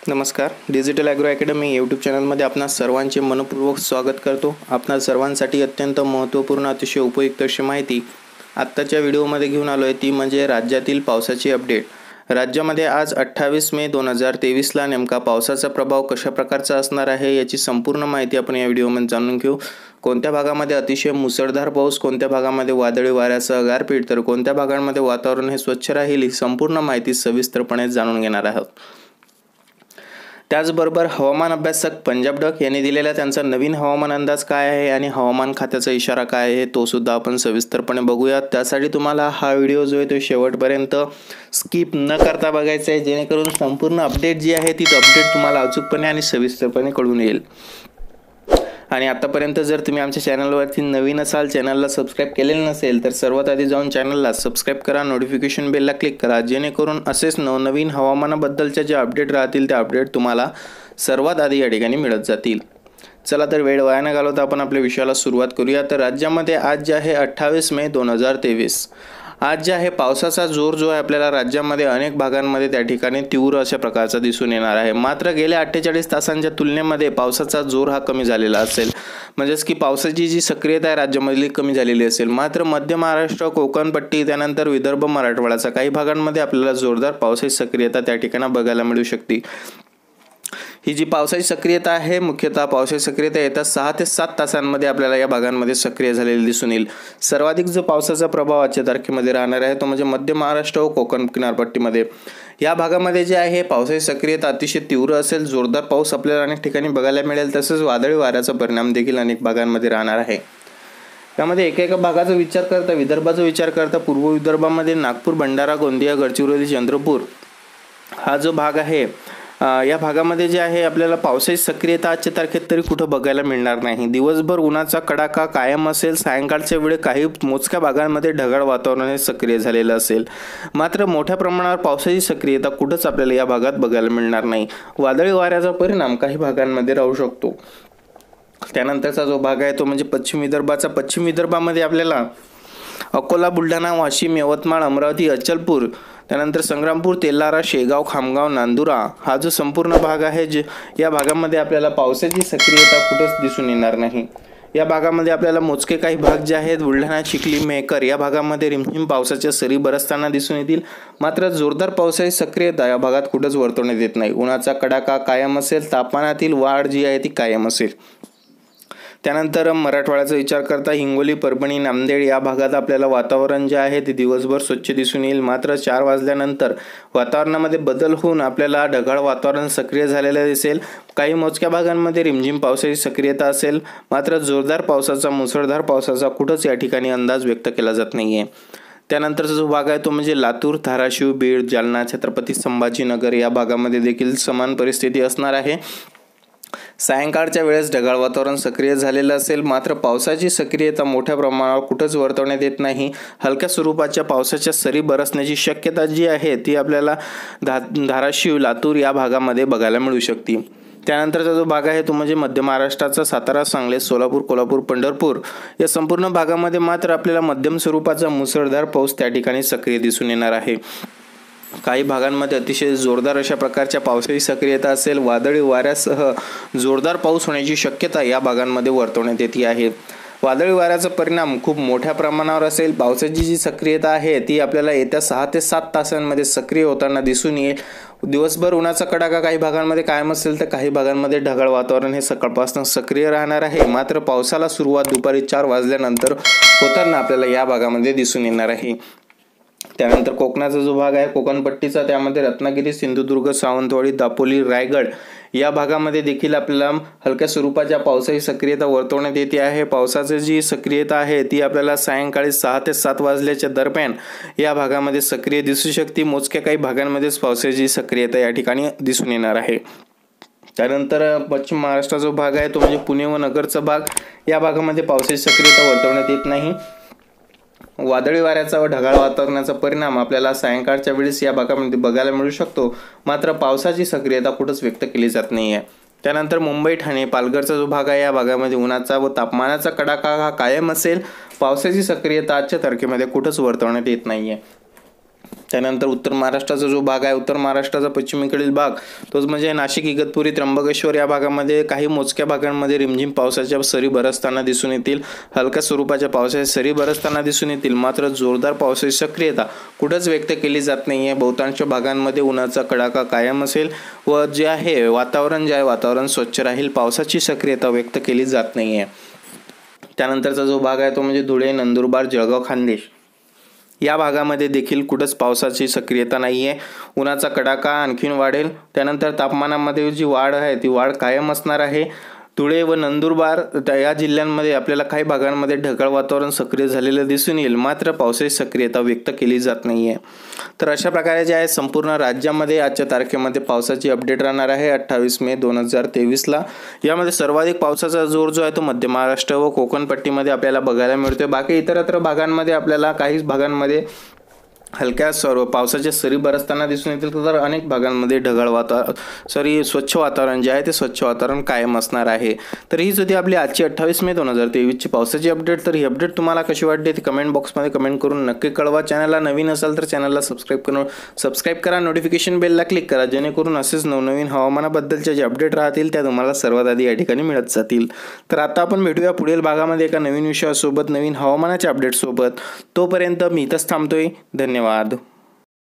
नमस्कार. Digital agro academy YouTube चॅनलमध्ये आपणा सर्वांचे मनपूर्वक स्वागत करतो. आपणा सर्वांसाठी अत्यंत महत्त्वपूर्ण अतिशय उपयुक्त अशी माहिती आत्ताच्या व्हिडिओमध्ये घेऊन आलो आहे, ती म्हणजे राज्यातील पावसाची अपडेट. राज्यामध्ये आज 28 मे 2023ला नेमका पावसाचा प्रभाव कशा प्रकारचा असणार आहे याची संपूर्ण माहिती आपण या व्हिडिओमध्ये जाणून घेऊ. कोणत्या भागामध्ये अतिशय मुसळधार पाऊस, कोणत्या भागामध्ये वादळी वाऱ्यासह गारपीट, तर कोणत्या भागांमध्ये वातावरण हे स्वच्छ राहील, ही संपूर्ण माहिती सविस्तरपणे जाणून घेणार आहोत. त्याचबरोबर हवामान अभ्यासक पंजाब डक यांनी दिलेला त्यांचा नवीन हवामान अंदाज काय आहे आणि हवामान खात्याचा इशारा काय आहे तो सुद्धा आपण सविस्तरपणे बघूयात. त्यासाठी तुम्हाला हा व्हिडिओ जो आहे तो शेवटपर्यंत स्किप न करता बघायचा आहे, जेणेकरून संपूर्ण अपडेट जी आहे ती अपडेट तुम्हाला अचूकपणे आणि सविस्तरपणे कळून येईल. आणि आतापर्यंत जर तुम्ही आमच्या चॅनलवरती नवीन असाल, चॅनलला सबस्क्राईब केलेलं नसेल, तर सर्वात आधी जाऊन चॅनलला सबस्क्राईब करा, नोटिफिकेशन बेलला क्लिक करा, जेणेकरून असेच नवनवीन हवामानाबद्दलच्या जे अपडेट राहतील त्या अपडेट तुम्हाला सर्वात आधी या ठिकाणी मिळत जातील. चला तर वेळ वाया न घालवता आपण आपल्या विषयाला सुरुवात करूया. तर राज्यामध्ये आज जे आहे 28 मे 2023 आज जे आहे पावसाचा जोर जो आहे आपल्याला राज्यामध्ये अनेक भागांमध्ये त्या ठिकाणी तीव्र अशा प्रकारचा दिसून येणार आहे. मात्र गेल्या 48 तासांच्या तुलनेमध्ये पावसाचा जोर हा कमी झालेला असेल, म्हणजेच की पावसाची जी सक्रियता आहे राज्यामधली कमी झालेली असेल. मात्र मध्य महाराष्ट्र, कोकण पट्टी, त्यानंतर विदर्भ, मराठवाड्याचा काही भागांमध्ये आपल्याला जोरदार पावसाची सक्रियता त्या ठिकाणी बघायला मिळू शकते. ही जी पावसाची सक्रियता आहे, मुख्यतः पावसाची सक्रियता येत्या 6 ते 7 तासांमध्ये आपल्याला या भागांमध्ये सक्रिय झालेली दिसून येईल. सर्वाधिक जो पावसाचा प्रभाव आजच्या तारखेमध्ये राहणार आहे तो म्हणजे मध्य महाराष्ट्र व कोकण किनारपट्टीमध्ये. या भागामध्ये जे आहे पावसाची सक्रियता अतिशय तीव्र असेल, जोरदार पाऊस आपल्याला अनेक ठिकाणी बघायला मिळेल. तसेच वादळी वाऱ्याचा परिणाम देखील अनेक भागांमध्ये राहणार आहे. यामध्ये एका भागाचा विचार करता, विदर्भाचा विचार करता, पूर्व विदर्भामध्ये नागपूर, भंडारा, गोंदिया, गडचिरोली, चंद्रपूर हा जो भाग आहे, या भागामध्ये जे आहे आपल्याला पावसाची सक्रियता आजच्या तारखेत तरी कुठं बघायला मिळणार नाही. दिवसभर उन्हाचा कडाका कायम असेल. सायंकाळच्या वेळी काही मोजक्या भागांमध्ये ढगाळ वातावरण हे सक्रिय झालेलं असेल. मात्र मोठ्या प्रमाणावर पावसाची सक्रियता कुठंच आपल्याला या भागात बघायला मिळणार नाही. वादळी वाऱ्याचा परिणाम काही भागांमध्ये राहू शकतो. त्यानंतरचा जो भाग आहे तो म्हणजे पश्चिम विदर्भाचा. पश्चिम विदर्भामध्ये आपल्याला अकोला, बुलढाणा, वाशिम, यवतमाळ, अमरावती, अचलपूर, त्यानंतर संग्रामपूर, तेलारा, शेगाव, खामगाव, नांदुरा हा जो संपूर्ण भाग आहे, या भागामध्ये आपल्याला पावसाची सक्रियता कुठंच दिसून येणार नाही. या भागामध्ये आपल्याला मोजके काही भाग जे आहेत, बुलढाणा, चिखली, मेहकर या भागामध्ये रिमझिम पावसाच्या सरी बरसताना दिसून येतील. मात्र जोरदार पावसाची सक्रियता या भागात कुठंच वर्तवण्यात येत नाही. उन्हाचा कडाका कायम असेल. तापमानातील वाढ जी आहे ती कायम असेल. त्यानंतर मराठवाड्याचा विचार करता हिंगोली, परभणी, नांदेड या भागात आपल्याला वातावरण जे आहे ते दिवसभर स्वच्छ दिसून येईल. मात्र 4 वाजल्यानंतर वातावरणामध्ये बदल होऊन आपल्याला ढगाळ वातावरण सक्रिय झालेलं दिसेल. काही मोजक्या भागांमध्ये रिमझिम पावसाची सक्रियता असेल. मात्र जोरदार पावसाचा, मुसळधार पावसाचा कुठंच या ठिकाणी अंदाज व्यक्त केला जात नाहीये. त्यानंतरचा जो भाग आहे तो म्हणजे लातूर, धाराशिव, बीड, जालना, छत्रपती संभाजीनगर या भागामध्ये देखील समान परिस्थिती असणार आहे. सायंकाळच्या वेळेस ढगाळ वातावरण सक्रिय झालेलं असेल. मात्र पावसाची सक्रियता मोठ्या प्रमाणावर कुठंच वर्तवण्यात येत नाही. हलक्या स्वरूपाच्या पावसाच्या सरी बरसण्याची शक्यता जी आहे ती आपल्याला धाराशिव, लातूर या भागामध्ये बघायला मिळू शकते. त्यानंतरचा जो भाग आहे तो म्हणजे मध्य महाराष्ट्राचा. सातारा, सांगली, सोलापूर, कोल्हापूर, पंढरपूर या संपूर्ण भागामध्ये मात्र आपल्याला मध्यम स्वरूपाचा मुसळधार पाऊस त्या ठिकाणी सक्रिय दिसून येणार आहे. काही भागांमध्ये अतिशय जोरदार अशा प्रकारच्या पावसाची सक्रियता असेल. वादळी वाऱ्यासह जोरदार पाऊस होण्याची शक्यता या भागांमध्ये वर्तवण्यात येते आहे. वादळी वाऱ्याचा परिणाम खूप मोठ्या प्रमाणावर असेल. पावसाची जी सक्रियता आहे ती आपल्याला येत्या 6 ते 7 तासांमध्ये सक्रिय होताना दिसून येईल. दिवसभर उन्हाचा कडाका काही भागांमध्ये कायम असेल, तर काही भागांमध्ये ढगाळ वातावरण हे सकाळपासून सक्रिय राहणार आहे. मात्र पावसाला सुरुवात दुपारी 4 वाजल्यानंतर होताना आपल्याला या भागामध्ये दिसून येणार आहे. त्यानंतर कोकणाचा जो भाग आहे, कोकणपट्टीचा, त्यामध्ये रत्नागिरी, सिंधुदुर्ग, सावंतवाडी, दापोली, रायगड या भागामध्ये देखील आपल्याला हलक्या स्वरूपाच्या पावसाची सक्रियता वर्तवण्यात येते आहे. पावसाची जी सक्रियता आहे ती आपल्याला सायंकाळी 6 ते 7 वाजल्याच्या दरम्यान या भागामध्ये सक्रिय दिसू शकते. मोजक्या काही भागांमध्येच पावसाची सक्रियता या ठिकाणी दिसून येणार आहे. त्यानंतर पश्चिम महाराष्ट्राचा जो भाग आहे तो म्हणजे पुणे व नगरचा भाग. या भागामध्ये पावसाची सक्रियता वर्तवण्यात येत नाही. वादळी वाऱ्याचा व ढगाळ वातावरणाचा परिणाम आपल्याला सायंकाळच्या वेळेस या भागामध्ये बघायला मिळू शकतो. मात्र पावसाची सक्रियता कुठंच व्यक्त केली जात नाही आहे. त्यानंतर मुंबई, ठाणे, पालघरचा जो भाग आहे या भागामध्ये उन्हाचा व तापमानाचा कडाका हा कायम असेल. पावसाची सक्रियता आजच्या तारखेमध्ये कुठंच वर्तवण्यात येत नाही आहे. त्यानंतर उत्तर महाराष्ट्राचा जो भाग आहे, उत्तर महाराष्ट्राचा पश्चिमेकडील भाग, तोच म्हणजे नाशिक, इगतपुरी, त्र्यंबकेश्वर या भागामध्ये काही मोजक्या भागांमध्ये रिमझिम पावसाच्या सरी बरसताना दिसून येतील. हलक्या स्वरूपाच्या पावसाच्या सरी बरसताना दिसून येतील. मात्र जोरदार पावसाची सक्रियता कुठंच व्यक्त केली जात नाही आहे. बहुतांश भागांमध्ये उन्हाचा कडाका कायम असेल व जे आहे वातावरण स्वच्छ राहील. पावसाची सक्रियता व्यक्त केली जात नाही आहे. त्यानंतरचा जो भाग आहे तो म्हणजे धुळे, नंदुरबार, जळगाव, खान्देश या भागामध्ये देखील कुठंच पावसाची सक्रियता नाही आहे. उन्हाचा कडाका आणखीन वाढेल. त्यानंतर तापमानामध्ये जी वाढ आहे ती वाढ कायम असणार आहे. धुळे व नंदुरबार या जिल्ह्यांमध्ये आपल्याला काही भागांमध्ये ढगाळ वातावरण सक्रिय झालेलं दिसून येईल. मात्र पावसाची सक्रियता व्यक्त केली जात नाही आहे. तर अशा प्रकारे जे आहे संपूर्ण राज्यामध्ये आजच्या तारखेमध्ये पावसाची अपडेट राहणार आहे 28 मे 2023ला. यामध्ये सर्वाधिक पावसाचा जोर जो आहे तो मध्य महाराष्ट्र व कोकण पट्टीमध्ये आपल्याला बघायला मिळतोय. बाकी इतरत्र भागांमध्ये आपल्याला काही भागांमध्ये हलक्या पावसाच्या सरी बरसताना दिसून येतील. तर अनेक भागांमध्ये स्वच्छ वातावरण जे आहे ते स्वच्छ वातावरण कायम असणार आहे. तर हीच होती आपली आजची 28 मे 2023ची पावसाची अपडेट. तर ही अपडेट तुम्हाला कशी वाटते ती कमेंट बॉक्समध्ये कमेंट करून नक्की कळवा. चॅनलला नवीन असाल तर चॅनलला सबस्क्राईब करा, नोटिफिकेशन बेलला क्लिक करा, जेणेकरून असेच नवनवीन हवामानाबद्दलचे जे अपडेट राहतील त्या तुम्हाला सर्वात आधी या ठिकाणी मिळत जातील. तर आता आपण भेटूया पुढील भागामध्ये एका नवीन विषयासोबत, नवीन हवामानाच्या अपडेटसोबत. तोपर्यंत मी इथंच थांबतोय. धन्यवाद.